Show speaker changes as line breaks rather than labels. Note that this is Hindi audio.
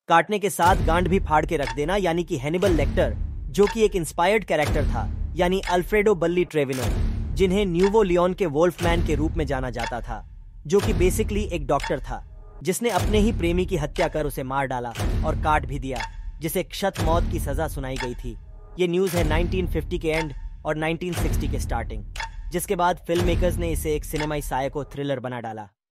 काटने के साथ गांड भी फाड़ के रख देना, यानी कि हैनिबल लेक्टर, जो कि एक इंस्पायर्ड कैरेक्टर था, यानी अल्फ्रेडो बल्ली ट्रेविनो, जिन्हें न्यूवो लियोन के वोल्फमैन के रूप में जाना जाता था, जो कि बेसिकली एक डॉक्टर था जिसने अपने ही प्रेमी की हत्या कर उसे मार डाला और काट भी दिया, जिसे क्षत मौत की सजा सुनाई गई थी। ये न्यूज़ है 1950 के एंड और 1960 के स्टार्टिंग, जिसके बाद फिल्म मेकर्स ने इसे एक सिनेमाई साइको थ्रिलर बना डाला।